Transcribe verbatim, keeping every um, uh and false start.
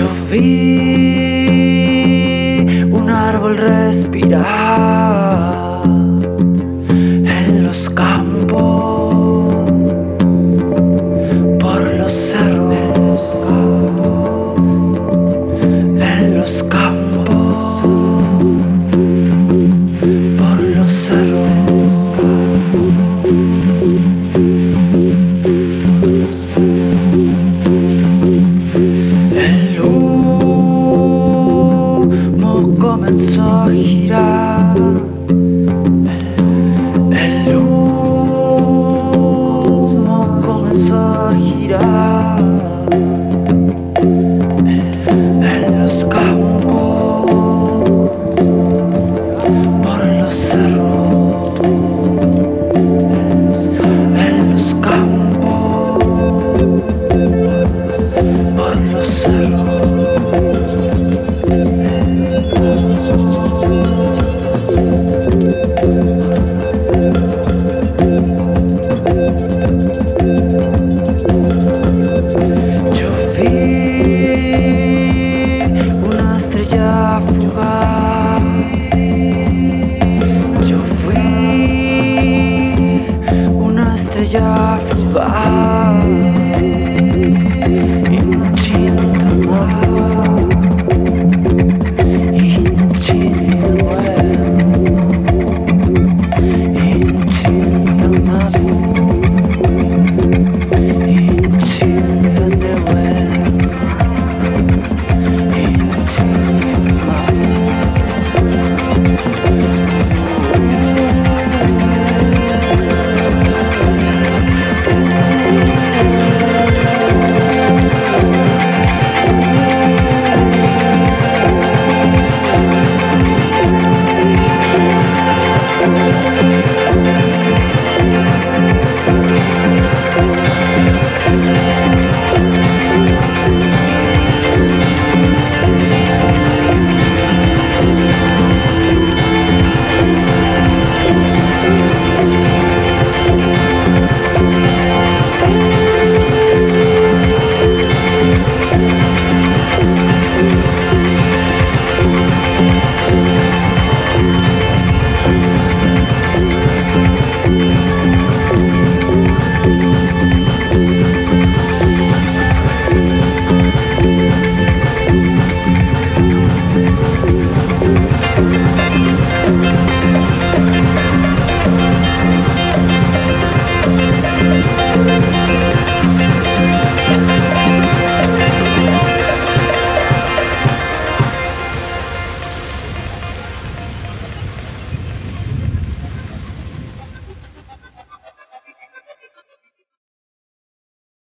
Yo vi un árbol respirar en los campos, por los cerros, en los campos, por los cerros. El humo comenzó a girar, el humo comenzó a girar en los campos, por los cerros, en los campos, por los cerros.